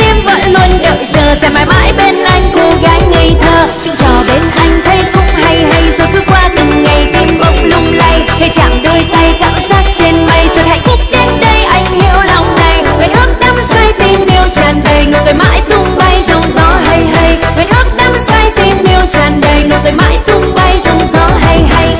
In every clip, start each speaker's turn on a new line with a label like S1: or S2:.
S1: tim vẫn luôn đợi chờ, sẽ mãi mãi bên anh cô gái ngây thơ. Chuyện trò bên anh thấy cũng hay hay, rồi cứ qua từng ngày tim bỗng lung lay. Khi chạm đôi tay cảm giác trên mây, chợt hạnh phúc đến đây anh hiểu lòng này. Nguyện ước đắm say tim yêu tràn đầy, nụ cười mãi tung bay trong gió hay hay. Nguyện ước đắm say tim yêu tràn đầy, nụ cười mãi tung bay trong gió hay hay.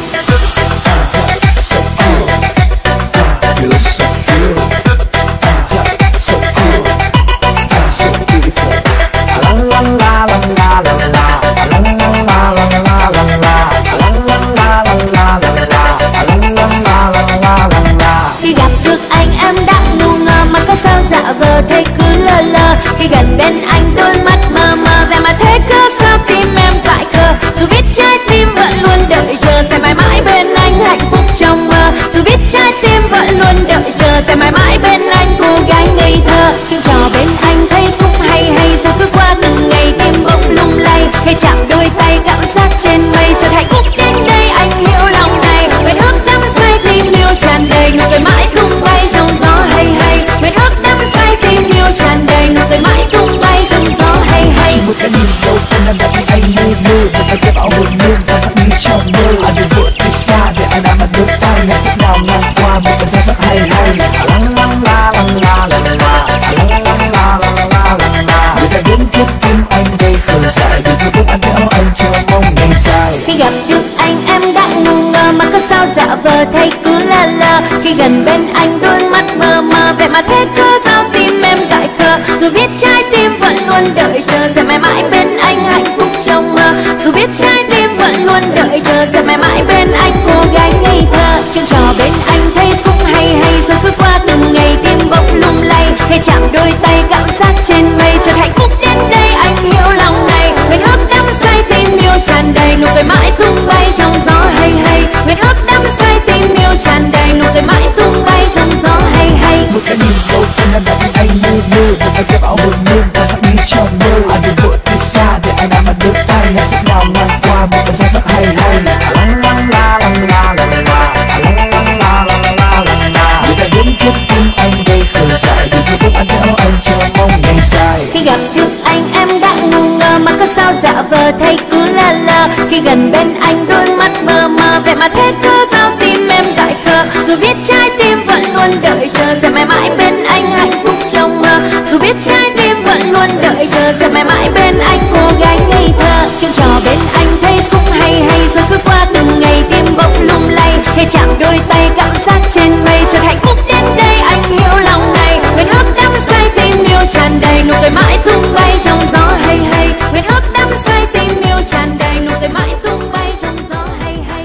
S1: Khi gặp được anh em đã ngu ngơ mà có sao dạ vờ thấy cứ lơ lơ. Khi gần bên anh đôi mắt mờ mờ, vẻ mà thế cớ sao tim em dại khờ. Dù biết trái tim vẫn luôn đợi chờ, sẽ mãi mãi bên anh hạnh phúc trong mơ. Dù biết trái tim vẫn luôn đợi chờ, sẽ mãi mãi bên anh cô gái ngây thơ. Chuyện trò bên anh thấy cũng hay hay, rồi cứ qua từng ngày tim bỗng lung lay. Khi chạm đôi tay cảm giác trên mây, chợt hạnh phúc đến đây anh hiểu lòng này. Nguyện ước đắm say tim yêu tràn đầy, nụ cười mãi tung bay trong gió hay hay. Nguyện ước đắm say tim yêu tràn đầy, nụ cười mãi tung bay trong gió hay hay.
S2: Chỉ một cái nhìn đầu tiên làm đẹp anh như mơ, một cái cái bão hồn nhiên ta sắp đi trong mơ. Anh đừng vội đi xa để anh đã bắt được tay, hạnh phúc nào ngang qua một cảm giác rất hay hay. Lăng lăng la lăng la lăng la, lăng lăng la lăng la lăng la. Người ta đến trước tim anh gây khờ dại, vì thôi anh theo anh chờ mong ngày dài.
S1: Khi gặp được anh em đã ngu ngơ mà có sao dạ vờ thấy cứ lơ lơ. Khi gần bên anh đôi mắt mờ mờ, vẻ mà thế cớ sao tim em dại khờ. Dù biết trái tim vẫn luôn đợi chờ, sẽ mãi mãi bên anh hạnh phúc trong mơ. Dù biết trái tim vẫn luôn đợi chờ, sẽ mãi mãi bên anh cô gái ngây thơ. Chuyện trò bên anh thấy cũng hay hay, rồi cứ qua từng ngày tim bỗng lung lay. Khi chạm đôi tay cảm giác trên mây, chợt hạnh phúc đến đây anh hiểu lòng này. Nguyện ước đắm say tim yêu tràn đầy, nụ cười mãi tung bay trong gió hay hay. Nguyện ước đắm say tim yêu tràn đầy, nụ cười mãi tung bay trong gió hay hay.
S2: Một cái nhìn đầu tiên làm đẹp anh như mơ, một cái cái bão hồn nhiên ta sắp đi trong mơ. Anh đừng vội đi xa để anh đã bắt được tay, hạnh phúc nào ngang qua một cảm giác rất hay hay. Lăng lăng la lăng la lăng la, lăng lăng la lăng la lăng la. Người ta đến trước tim anh gây khờ dại, vì thôi cũng anh theo anh chờ mong ngày dài.
S1: Khi gặp được anh em đã ngu ngơ mà có sao dạ vờ thấy cứ lơ lơ. Khi gần bên anh đôi mắt mờ mờ, vẻ mà thế cớ sao tim em dại khờ. Dù biết trái tim vẫn luôn đợi chờ, sẽ mãi mãi bên anh hạnh phúc trong mơ. Dù biết trái tim vẫn luôn đợi chờ, sẽ mãi mãi bên anh cô gái ngây thơ. Chuyện trò bên anh thấy cũng hay hay, rồi cứ qua từng ngày tim bỗng lung lay. Khi chạm đôi tay cảm giác trên mây, chợt hạnh phúc đến đây anh hiểu lòng này. Nguyện ước đắm say tim yêu tràn đầy, nụ cười mãi tung bay trong gió hay hay. Nguyện ước đắm say tim yêu tràn đầy, nụ cười mãi tung bay trong gió hay hay.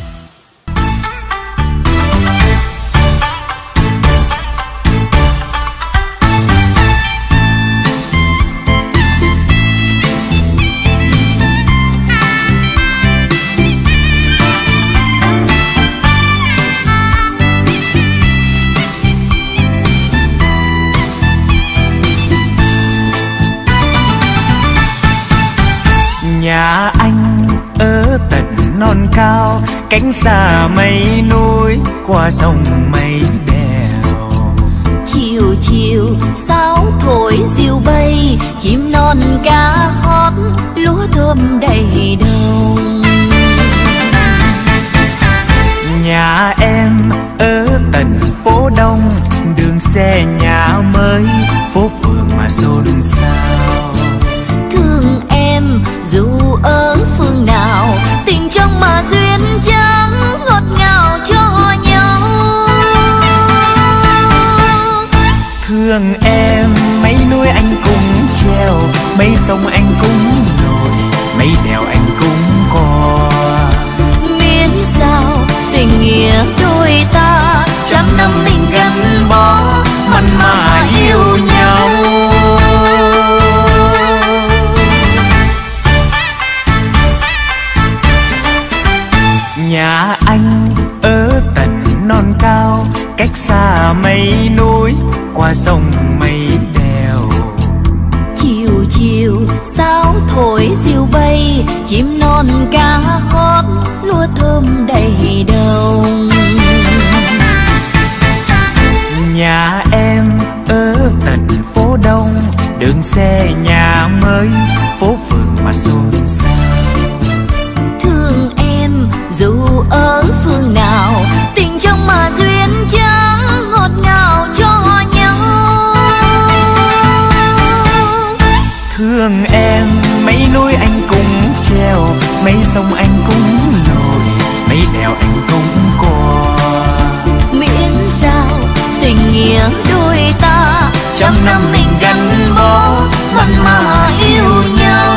S3: Nhà anh ở tận non cao, cánh xa mây núi, qua sông mây đèo.
S1: Chiều chiều sáo thổi diều bay, chim non cá hót, lúa thơm đầy đồng.
S3: Nhà em ở tận phố Đông, đường xe nhà mới, phố phường mà xôn xao.
S1: Thương em dù ở phương nào, tình trong mà duyên dáng, ngọt ngào cho nhau.
S3: Thương em mấy núi anh cũng treo, mấy sông anh cũng nổi, mấy đèo anh cũng qua.
S1: Miễn sao tình nghĩa đôi ta, trăm năm mình gắn bó,
S3: mặn mà yêu nhau. Nhà anh ở tận non cao, cách xa mây núi, qua sông mây đèo.
S1: Chiều chiều sáo thổi diều bay, chim non cá hót, lúa thơm đầy đồng.
S3: Nhà em ở tận phố Đông, đường xe nhà mới, phố phường mà xôn xao.
S1: Thương em dù ở phương nào, tình trong mà duyên chẳng ngọt ngào cho nhau.
S3: Thương em mấy núi anh cũng treo, mấy sông anh cũng lội, mấy đèo anh cũng qua.
S1: Miễn sao tình nghĩa đôi ta, trăm năm mình gắn bó mặn mà yêu nhau.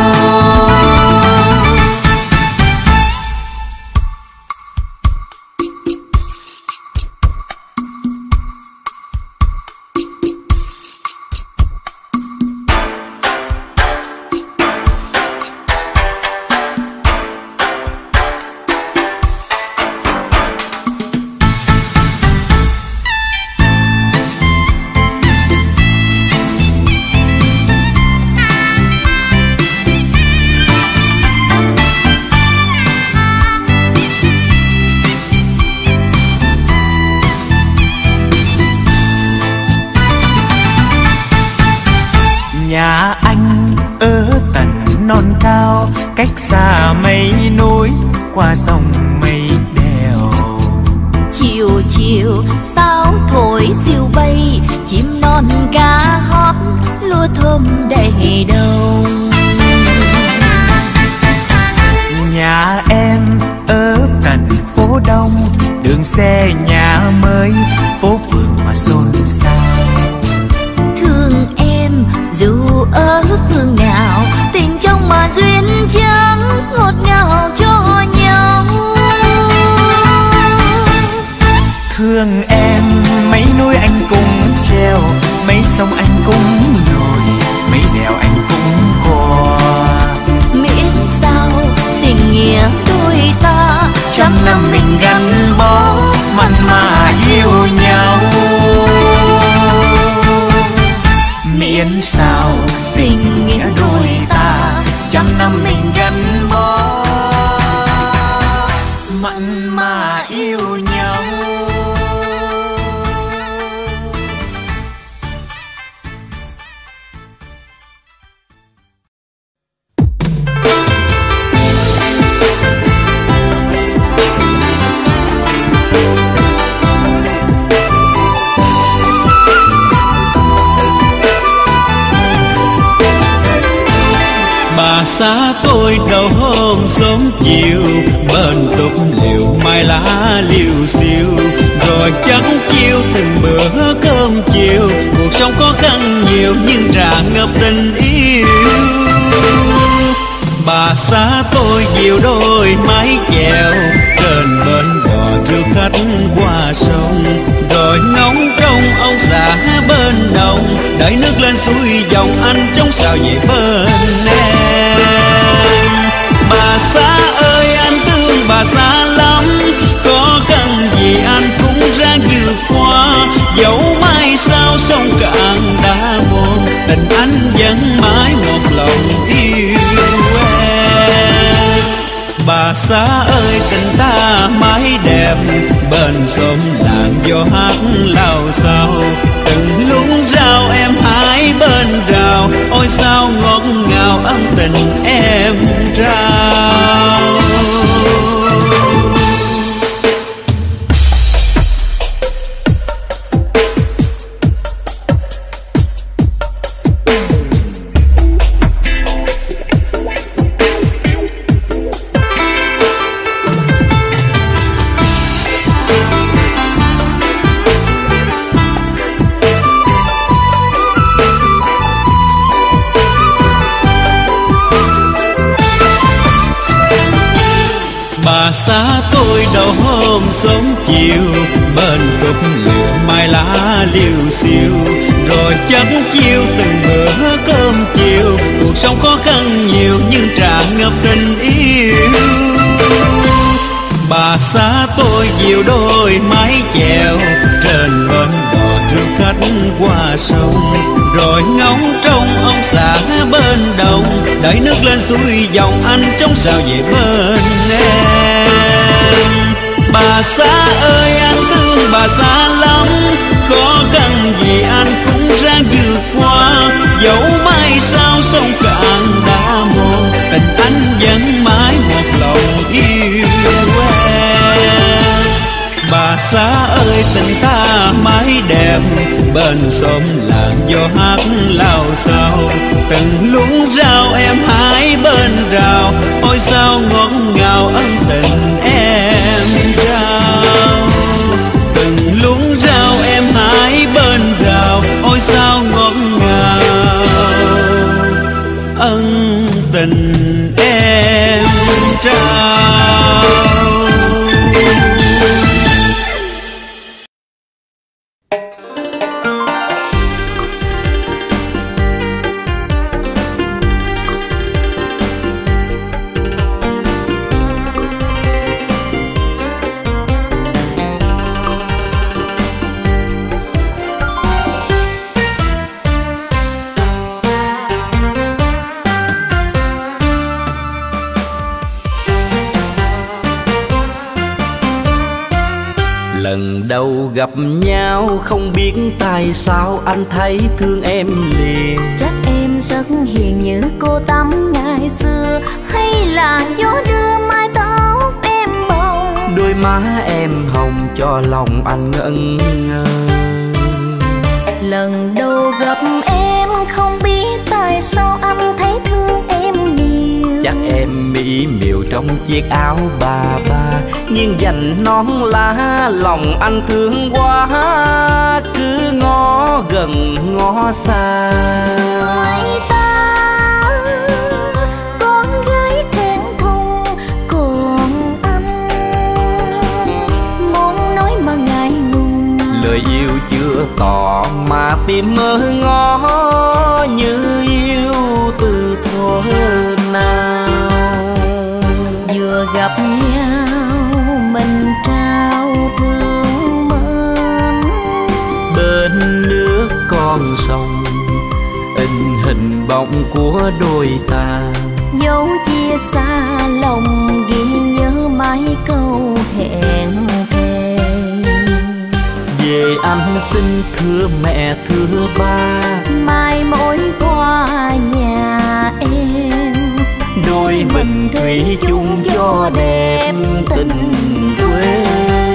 S3: Nhà anh ở tận non cao, cách xa mây núi, qua sông mây đèo.
S1: Chiều chiều sao thổi diều bay, chim non ca hót lúa thơm đầy đồng.
S3: Nhà em ở tận phố đông, đường xe nhà mới, phố phường mà xôn xao.
S1: Thương em dù ở phương nào, tình trong mà duyên chẳng ngọt ngào cho nhau.
S3: Thương em mấy núi anh cũng treo, mấy sông anh cũng lội, mấy đèo anh cũng qua.
S1: Miễn sao tình nghĩa đôi ta, trăm năm mình gắn bó
S3: mặn mà yêu nhau. Miễn sao tình nghĩa đôi ta, trăm năm mình gắn bó mặn mà yêu nhau.
S4: Bà xã tôi đầu hôm sớm chiều, bên túp liều mai lá liều xiêu, rồi chẳng chiêu từng bữa cơm chiều. Cuộc sống khó khăn nhiều nhưng tràn ngập tình yêu. Bà xã tôi dìu đôi mái chèo, trên bến bò rước khách qua sông, rồi ngóng trông ông xã bên đồng, đợi nước lên suối dòng anh chống sao về bên em. Bà xã ơi anh thương bà xã lắm, khó khăn gì anh cũng ráng vượt qua. Dẫu mai sau sông cạn đã buồn, tình anh vẫn mãi một lòng yêu em. Bà xã ơi tình ta mãi đẹp, bên xóm làng gió hát lao sao. Từng luống rau em hái bên rào, ôi sao ngọt ngào ân tình em trao. Bà xã tôi đầu hôm sớm chiều, bên túp liều mai lá liều xiêu, rồi chẳng chiêu từng bữa cơm chiều. Cuộc sống khó khăn nhiều nhưng tràn ngập tình yêu. Bà xã tôi dìu đôi mái chèo, trên bến đò rước khách qua sông, rồi ngóng trông ông xã bên đồng, đợi nước lên suối dòng anh chống sao về bên em. Bà xã ơi anh thương bà xã lắm, khó khăn gì anh cũng ra vượt qua. Dẫu mai sau sông cạn đã mòn, tình anh vẫn mãi một lòng yêu em. Bà xã ơi tình ta mãi đẹp, bên xóm làng gió hát lao xao. Từng luống rau em hái bên rào, ôi sao ngọt ngào ân tình em trao. Từng luống rau em hái bên rào, ôi sao ngọt ngào ân tình em trao.
S5: Lần đầu gặp nhau không biết tại sao anh thấy thương em liền.
S1: Chắc em rất hiền như cô Tắm ngày xưa, hay là gió đưa mái tóc em bồng.
S5: Đôi má em hồng cho lòng anh ngẩn ngơ.
S1: Lần đầu gặp em không biết tại sao anh thấy thương em nhiều.
S5: Chắc em mỹ miều trong chiếc áo bà ba, nhưng dành nón lá lòng anh thương quá. Cứ ngó gần ngó xa,
S1: Người ta con gái thẹn thùng, còn anh muốn nói mà ngại ngùng.
S5: lời yêu chưa tỏ mà tim mơ ngó, như yêu từ thuở nào.
S1: Vừa gặp nhau mình trao thương mến,
S5: Bên nước con sông in hình bóng của đôi ta.
S1: dấu chia xa lòng ghi nhớ mãi câu hẹn thề.
S5: Về anh xin thưa mẹ thưa ba,
S1: Mai mối qua nhà em,
S5: đôi mình thủy chung cho đẹp tình quê.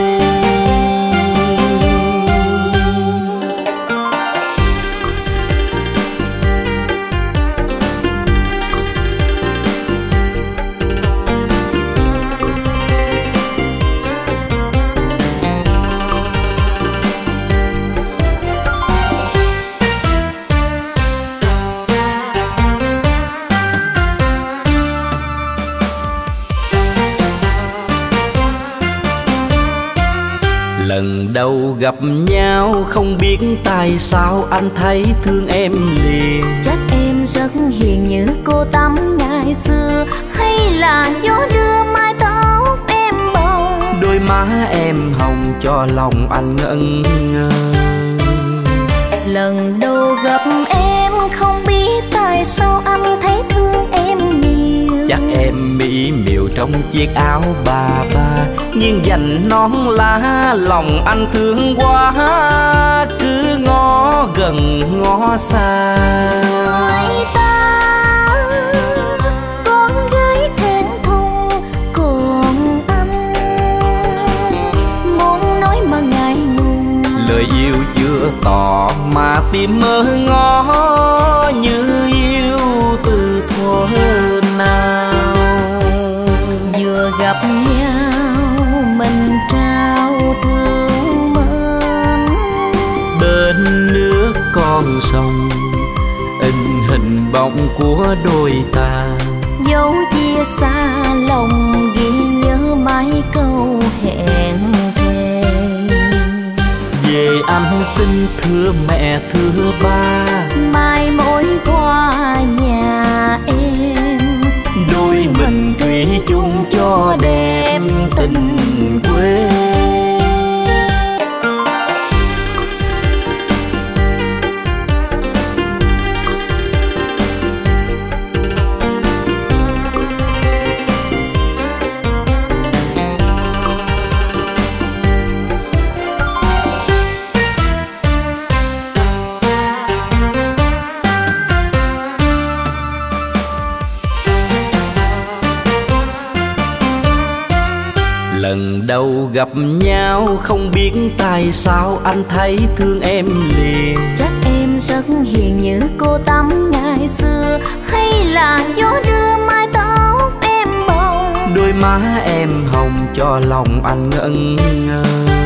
S5: Lần đầu gặp nhau không biết tại sao anh thấy thương em liền.
S1: Chắc em rất hiền như cô Tắm ngày xưa, hay là gió đưa mái tóc em bồng.
S5: Đôi má em hồng cho lòng anh ngẩn ngơ.
S1: Lần đầu gặp em không biết tại sao anh thấy thương em nhiều.
S5: Chắc em mỹ miều trong chiếc áo bà ba, nhưng dành nón lá lòng anh thương quá. Cứ ngó gần ngó xa,
S1: Người ta con gái thẹn thùng, còn anh muốn nói mà ngại ngùng.
S5: lời yêu chưa tỏ mà tim mơ ngó, như yêu từ thuở nào.
S1: Vừa gặp nhau mình trao thương mến,
S5: Bên nước con sông in hình bóng của đôi ta.
S1: dấu chia xa lòng ghi nhớ mãi câu hẹn thề.
S5: Về anh xin thưa mẹ thưa ba,
S1: Mai mối qua nhà em,
S5: đôi mình thủy chung cho đẹp tình quê. đầu gặp nhau không biết tại sao anh thấy thương em liền.
S1: Chắc em rất hiền như cô Tắm ngày xưa, hay là gió đưa mái tóc em bồng.
S5: Đôi má em hồng cho lòng anh ngẩn ngơ.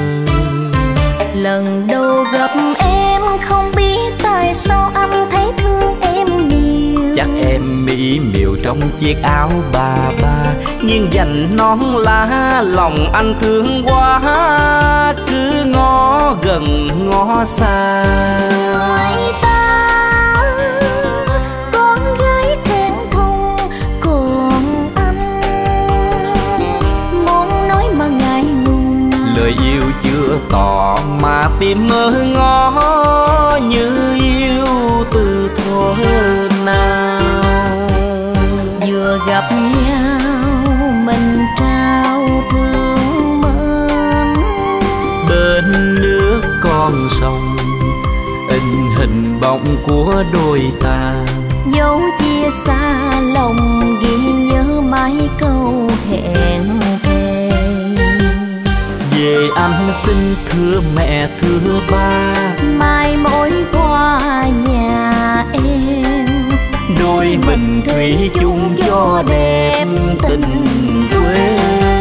S1: Lần đầu gặp em không biết tại sao anh thấy thương em nhiều.
S5: Chắc em mỹ miều trong chiếc áo bà ba, nhưng dành nón lá lòng anh thương quá. Cứ ngó gần ngó xa
S1: Người ta con gái thẹn thùng, còn anh muốn nói mà ngại ngùng.
S5: lời yêu chưa tỏ mà tim mơ ngó, như yêu từ thuở nào.
S1: Vừa gặp nhau mình trao thương mến,
S5: bên nước con sông in hình bóng của đôi ta.
S1: dấu chia xa lòng ghi nhớ mãi câu hẹn thề.
S5: Về anh xin thưa mẹ thưa ba,
S1: mai mối qua nhà em,
S5: đôi mình thủy chung cho đẹp tình quê.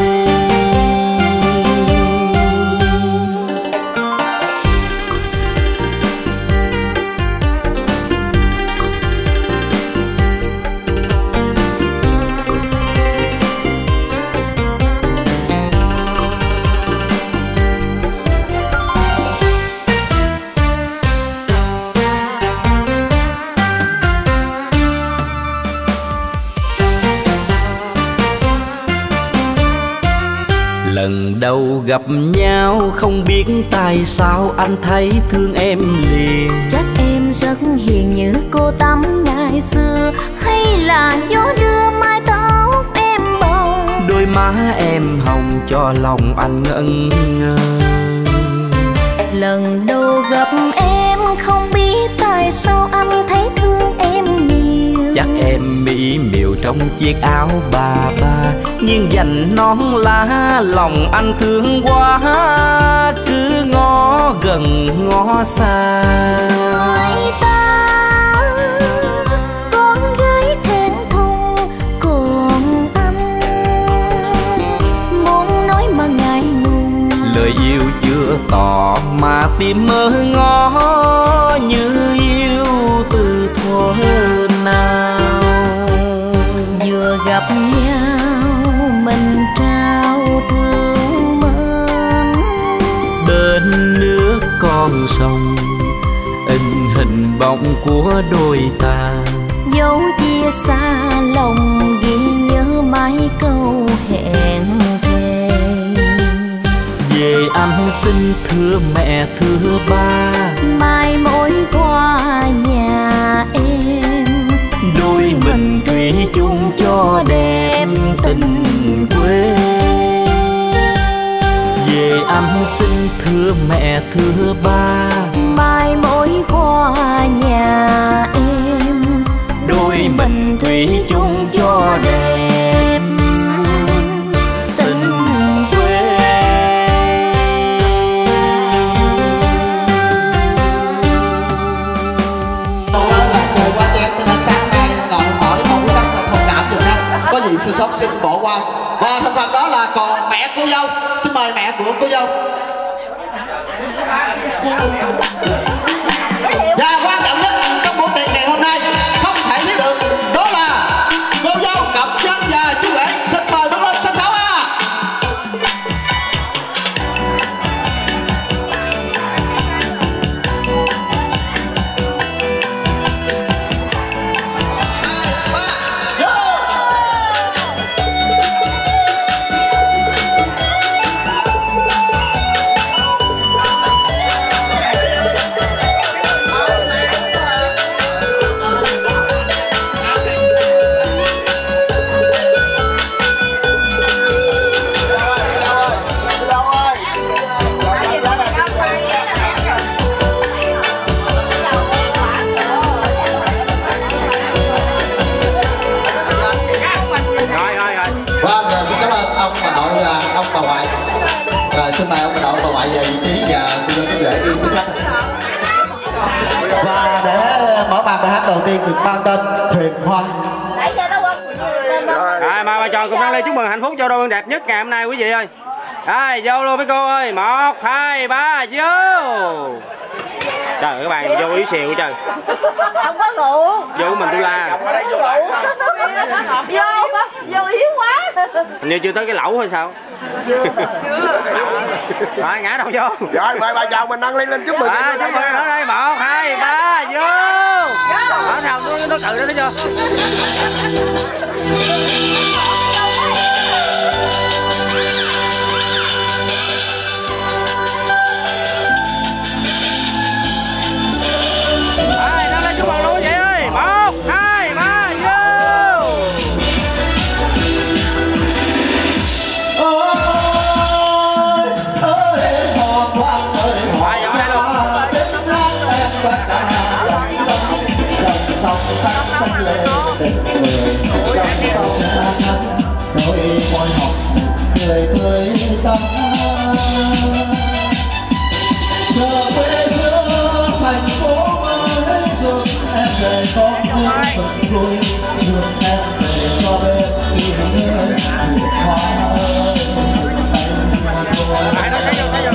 S5: Lần đầu gặp nhau không biết tại sao anh thấy thương em liền.
S1: Chắc em rất hiền như cô Tắm ngày xưa, hay là gió đưa mái tóc em bồng.
S5: Đôi má em hồng cho lòng anh ngẩn ngơ.
S1: Lần đầu gặp em không biết tại sao anh thấy thương em nhiều.
S5: Chắc em mỹ miều trong chiếc áo bà ba, nhưng dành nón lá lòng anh thương quá. Cứ ngó gần ngó xa
S1: Người ta con gái thẹn thùng, còn anh muốn nói mà ngại ngùng.
S5: lời yêu chưa tỏ mà tim mơ ngó, như yêu từ thuở nào.
S1: Vừa gặp nhau mình trao thương mến,
S5: bên nước con sông in hình bóng của đôi ta.
S1: dấu chia xa lòng ghi nhớ mãi câu hẹn thề.
S5: Về anh xin thưa mẹ thưa ba,
S1: mai mối qua nhà em,
S5: đôi mình thủy chung cho đẹp tình quê. Về anh xin thưa mẹ thưa ba,
S1: mai mối qua nhà em,
S5: đôi mình thủy chung cho đẹp tình quê.
S6: Trời quá chén cho nên sáng nay ngồi hỏi không có rất là thông cảm được ha. Có gì sơ sót xin bỏ qua. Và thành phần đó là còn mẹ cô dâu. Xin mời mẹ của cô dâu. Và quan trọng nhất trong buổi tiệc ngày hôm nay không thể thiếu được, đó là cô dâu cặp chân và chú rể. Xin mời bước lên sân khấu ha. Vâng, xin cảm ơn ông bà nội và ông bà ngoại. xin mời ông đội bà ngoại về vị trí và tôi cho chú rể đi tiếp khách. Và để mở màn bài hát đầu tiên được mang tên Thuyền Hoa.
S7: Rồi mà tròn cùng đăng lên chúc mừng hạnh phúc cho đôi đẹp nhất ngày hôm nay quý vị ơi. Rồi vô luôn mấy cô ơi, 1, 2, 3 vô. Trời ơi các bạn vô yếu xìu trời.
S8: Không có rượu.
S7: Vô mình tôi la.
S8: Vô yếu quá.
S7: Hình như chưa tới cái lẩu hay sao? Rồi ngã đầu vô.
S9: Rồi mời bà chồng mình nâng ly lên chúc mừng.
S7: Chúc mừng nữa đây, 1, 2, 3 vô. Đó sao nó tự đó chưa? Chúc mừng luôn vậy ơi. 1, 2, 3 vô.
S6: Thành phố mới giúp em về có hương phận vui, giúp em về cho bên yêu người hoa ơi dừng tay thôi.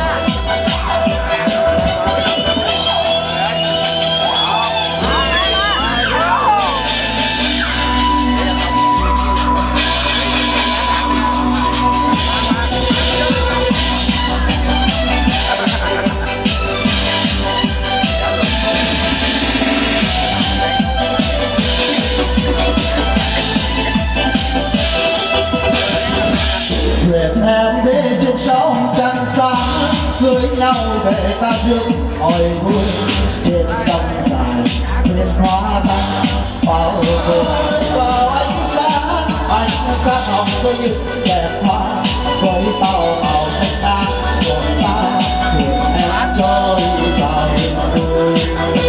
S6: Thuyền em đi trên sóng trăng sáng, cưới nhau về ta rước hồi vui. Trên sông dài thuyền hoa răng bao bờ vào ánh sáng hồng tôi như đẹp hoa với bao màu thanh tan của ta. Thuyền em trôi vào vui.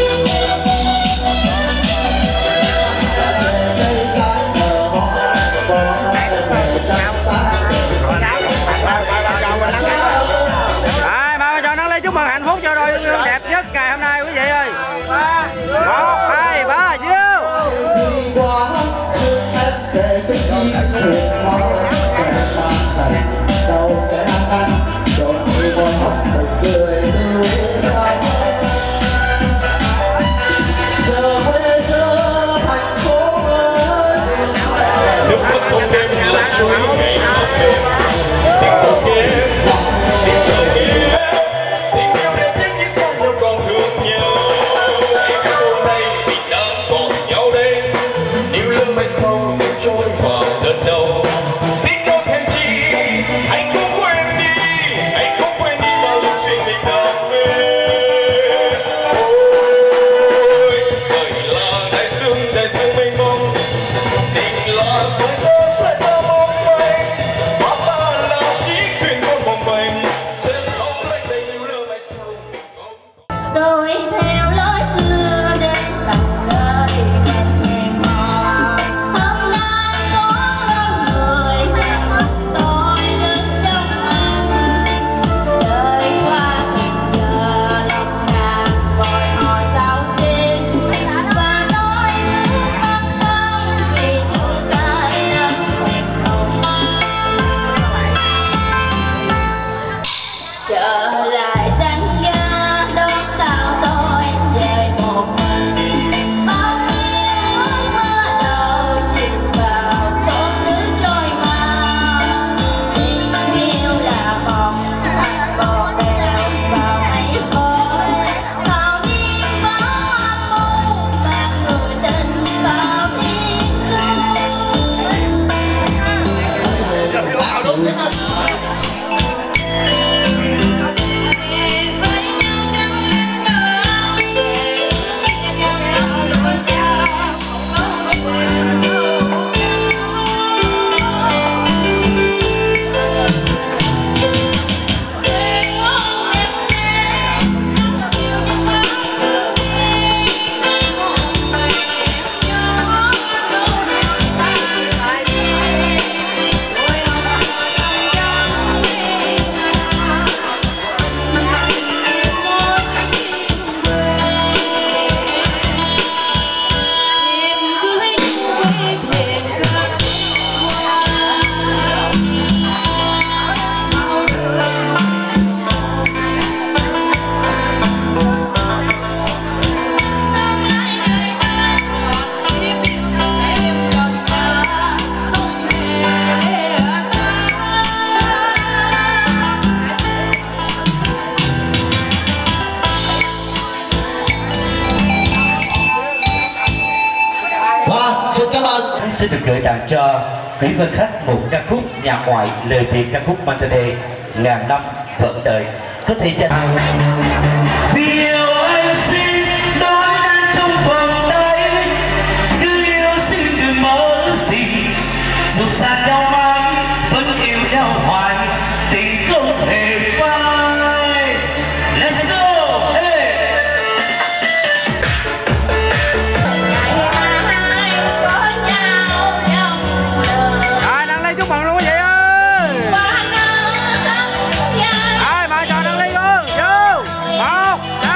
S7: Chúc mừng hạnh phúc cho đôi đẹp nhất ngày hôm nay quý vị ơi. 1, 2, 3 vô.
S1: Hãy subscribe cho kênh Ghiền Mì Gõ để không bỏ lỡ
S6: Xin cảm ơn.
S10: Xin được gửi tặng cho quý vị khách một ca khúc nhạc ngoại, lời Việt ca khúc mang tên đề Ngàn Năm Vẫn Đợi. Có thể dành vì yêu anh xin nói đang trong vòng tay, cứ yêu xin đừng mơ gì, dù xa nhau mãi vẫn yêu nhau hoài, tình không hề phai. Let's go. Hey.
S7: Rồi đăng ly chúc mừng luôn quý vị ơi. Rồi mời chào đăng ly luôn. Vô 1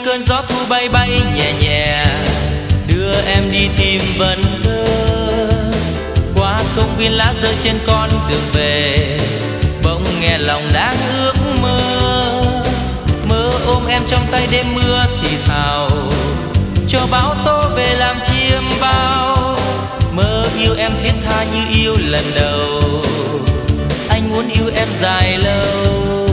S11: cơn gió thu bay bay nhẹ nhẹ, đưa em đi tìm vần thơ. Qua công viên lá rơi trên con đường về, bỗng nghe lòng đang ước mơ. Mơ ôm em trong tay đêm mưa thì thào, cho bão tố về làm chiêm bao. Mơ yêu em thiết tha như yêu lần đầu, anh muốn yêu em dài lâu.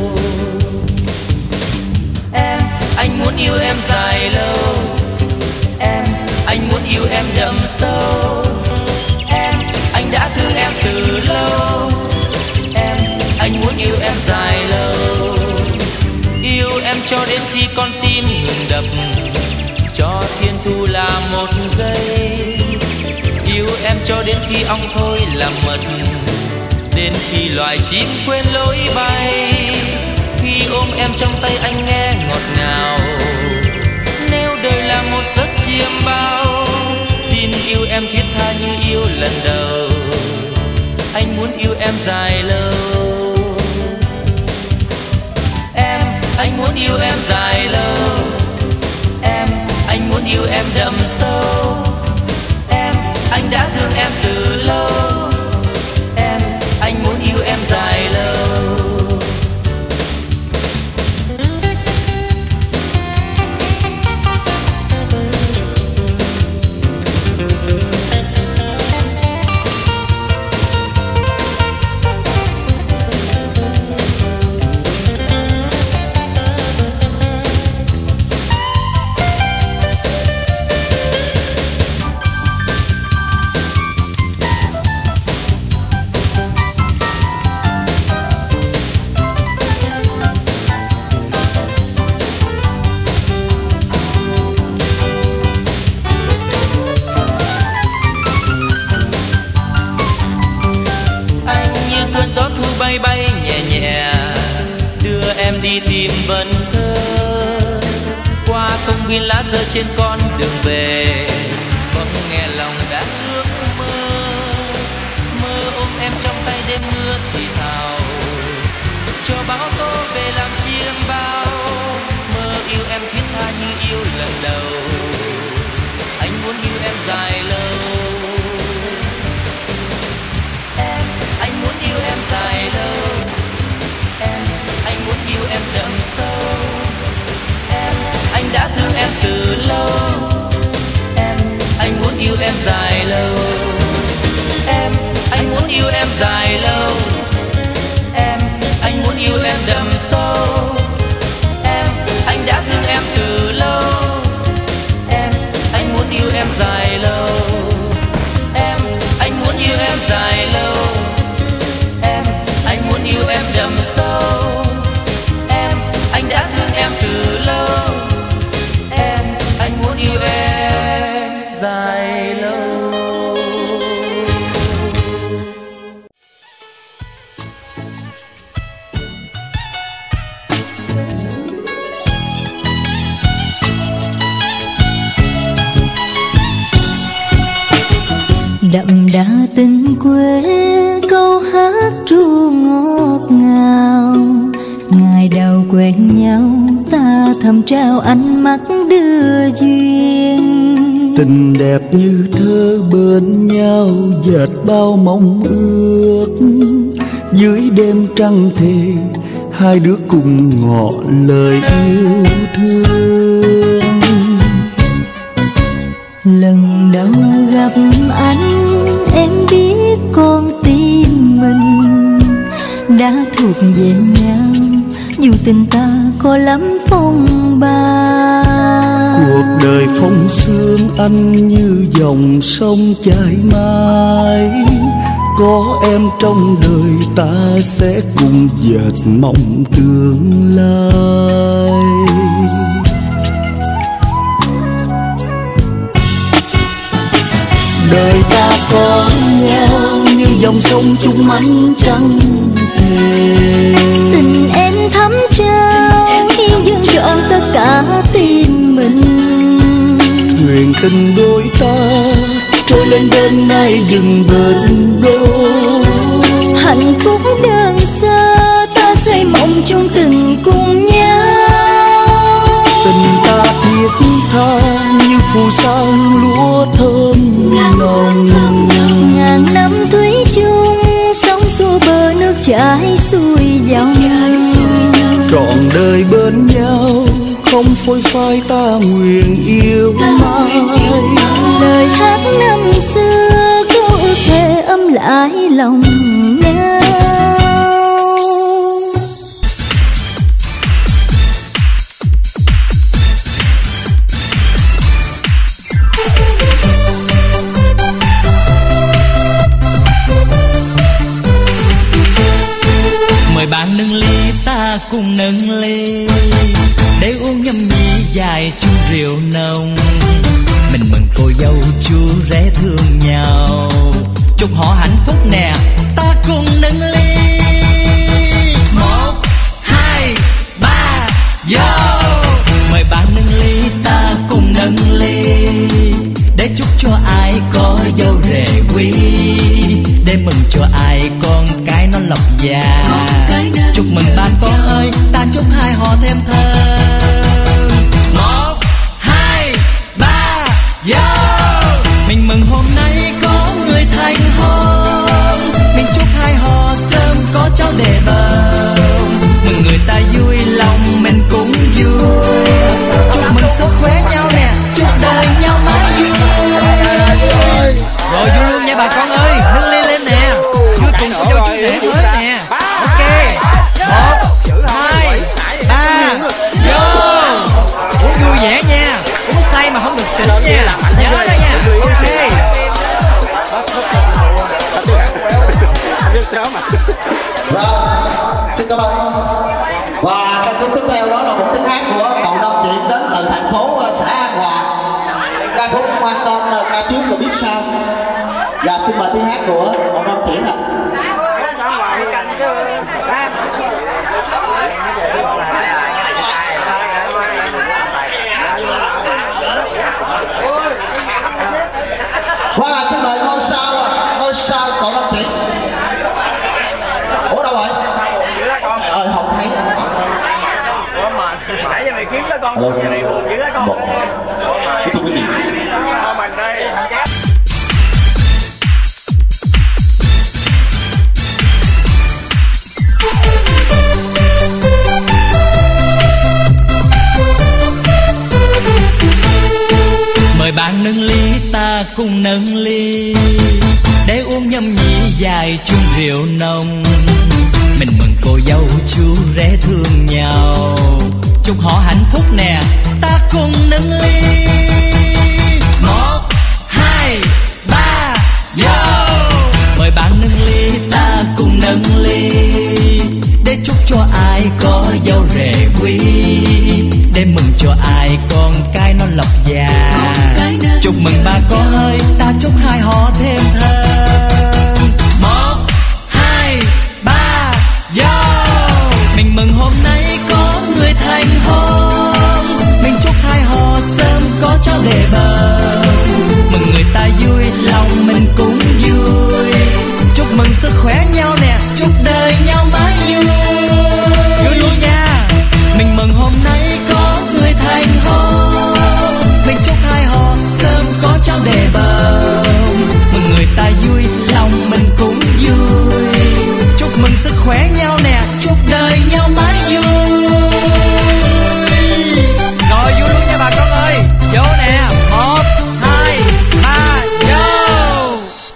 S11: Anh muốn yêu em dài lâu. Anh muốn yêu em đậm sâu. Anh đã thương em từ lâu. Anh muốn yêu em dài lâu. Yêu em cho đến khi con tim ngừng đập, cho thiên thu là một giây. Yêu em cho đến khi ong thôi làm mật, đến khi loài chim quên lối bay. Khi ôm em trong tay anh nghe ngọt ngào, nếu đời là một giấc chiêm bao. Xin yêu em thiết tha như yêu lần đầu, anh muốn yêu em dài lâu. Anh muốn yêu em dài lâu. Anh muốn yêu em đậm sâu. Anh đã thương em từ lâu. Anh muốn yêu em dài lâu. Gió thu bay bay nhẹ nhẹ, đưa em đi tìm vần thơ. Qua công viên lá rơi trên con đường về, bỗng nghe lòng đã ước mơ. Mơ ôm em trong tay đêm mưa thì thào, cho bão tố về làm chiêm bao. Mơ yêu em thiết tha như yêu lần đầu, anh muốn yêu em dài lâu. Anh muốn yêu em dài lâu. Anh muốn yêu em đậm sâu. Anh đã thương em từ lâu. Anh muốn yêu em dài lâu. Anh muốn yêu em dài lâu. Anh muốn yêu em đậm sâu. Anh đã thương em từ lâu. Anh muốn yêu em dài lâu. Anh muốn yêu em dài lâu. Anh muốn yêu em đậm sâu. Anh đã thương em từ lâu. Anh muốn yêu em dài lâu.
S1: Đậm đà tình quê, câu hát ru ngọt ngào. Ngày đầu quen nhau, ta thầm trao ánh mắt đưa duyên.
S6: Tình đẹp như thơ bên nhau, dệt bao mong ước. Dưới đêm trăng thề, hai đứa cùng ngỏ lời yêu thương.
S1: Lần đầu gặp anh, em biết con tim mình đã thuộc về nhau, dù tình ta có lắm phong ba.
S6: Cuộc đời phong sương anh như dòng sông chảy mãi. Có em trong đời ta sẽ cùng dệt mộng tương lai. Đời ta có nhau như dòng sông chung ánh trăng thề.
S1: Tình em thắm trao, hiến dâng trọn tất cả tim mình.
S6: Nguyện tình đôi ta trôi lên đêm nay dừng bên đôi.
S1: Hạnh phúc đơn sơ, ta xây mộng chung tình cùng nhau.
S6: Tình ta
S2: phù sa hương lúa thơm nồng.
S1: Ngàn năm thủy chung sóng xua bờ nước chảy xuôi dòng.
S2: Trọn đời bên nhau không phôi phai ta nguyện yêu mãi.
S1: Lời hát năm xưa câu ước thề ấm lại lòng nhau.
S3: 'Mời bạn nâng ly ta cùng nâng ly để uống nhâm nhi dài chung rượu nồng. Mình mừng cô dâu chú rể thương nhau, chúc họ hạnh phúc nè, ta cùng nâng ly. 1, 2, 3, vô. Mời bạn nâng ly ta cùng nâng ly để chúc cho ai có dâu rể quý, để mừng cho ai con cái nó lộc già. Chúc mừng ba con ơi, ta chúc hai họ thêm thơm. 1, 2, 3, vô. Mình mừng hôm nay có người thành hôn, mình chúc hai họ sớm có cháu để bầu. Mừng người ta vui lòng mình cũng vui, chúc mừng sức khỏe nhau nè, chúc đời nhau mãi vui. Rồi vui luôn nha bà con ơi, nâng ly lên nè, vui cùng cô dâu chú rể mới nè. Ok, 1, 2, 3, vô. Uống vui vẻ nha, uống say mà không được xỉn nha, nhớ đó nha. Ok.
S6: Rồi, xin cảm ơn. Và ca khúc tiếp theo đó là một tiếng hát của cậu Đông Chuyện đến từ thành phố xã An Hòa. Ca khúc mang tên ca trước rồi biết sao. Và xin mời tiếng hát của cậu Đông Chuyện ạ. Và xin mời ngôi sao cậu Đông Chuyện. Ủa đâu rồi? Không thấy.
S9: Ủa mà nãy giờ mày kiếm đó con, giờ này buồn dữ đó con. Mình đây.
S3: Mời bạn nâng ly ta cùng nâng ly để uống nhâm nhi dài chung rượu nồng. Mình mừng cô dâu chú rể thương nhau, chúc họ hạnh phúc nè, ta cùng nâng ly. 1, 2, 3, vô. Mời bạn nâng ly ta cùng nâng ly để chúc cho ai có dâu rể quý, để mừng cho ai con cái nó lộc già. Chúc mừng ba con ơi, ta chúc hai họ thêm thơm. 1, 2, 3, vô. Mình mừng hôm nay có người thành hôn, mình chúc hai họ sớm có cháu để bầu. Mừng người ta vui lòng mình cũng vui, chúc mừng sức khỏe nhau nè, chúc đời nhau mãi vui. Vui luôn nha. Mình mừng hôm nay có người thành hôn, mình chúc hai họ sớm có cháu để bầu. Mừng người ta vui lòng mình cũng vui, chúc mừng sức khỏe nhau nè, chúc đời nhau mãi vui. Rồi vui luôn nha bà con ơi, vô nè. 1, 2, 3, vô.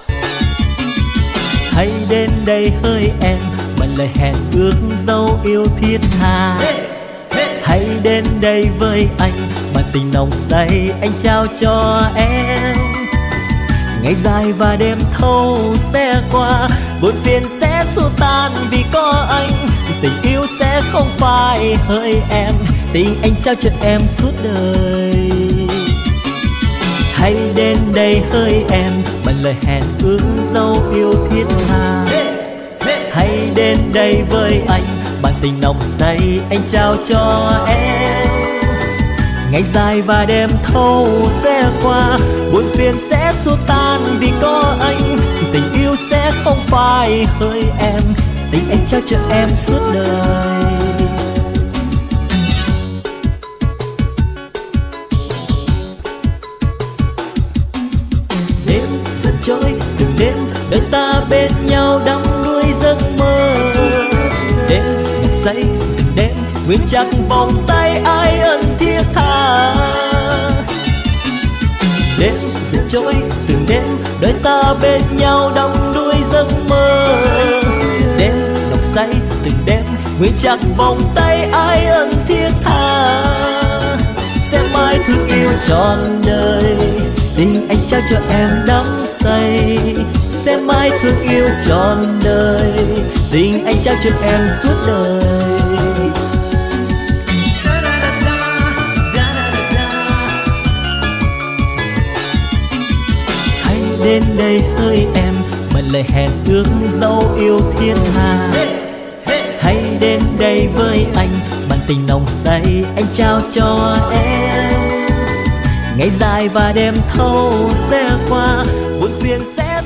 S3: Hãy đến đây hỡi em, bằng lời hẹn ước dấu yêu thiết tha. Hãy đến đây với anh, bằng tình nồng say anh trao cho em. Ngày dài và đêm thâu sẽ qua, buồn phiền sẽ xua tan vì có anh. Tình yêu sẽ không phai hỡi em, tình anh trao cho em suốt đời. Hãy đến đây hỡi em, bằng lời hẹn ước dấu yêu thiết tha. Hãy đến đây với anh, bằng tình nồng say anh trao cho em. Ngày dài và đêm thâu sẽ qua, buồn phiền sẽ xua tan vì có anh. Tình yêu sẽ không phai hỡi em, tình anh trao cho em suốt đời. bên nhau đong đuôi giấc mơ. Đêm nồng say từng đêm nguyện chặt vòng tay ai ân thiết tha. Sẽ mãi thương yêu trọn đời, tình anh trao cho em đắm say. Sẽ mãi thương yêu trọn đời, tình anh trao cho em suốt đời. Hãy đến đây hỡi em, mượn lời hẹn ước dấu yêu thiên hà. Hãy đến đây với anh, bằng tình nồng say anh trao cho em. Ngày dài và đêm thâu sẽ qua, buồn phiền sẽ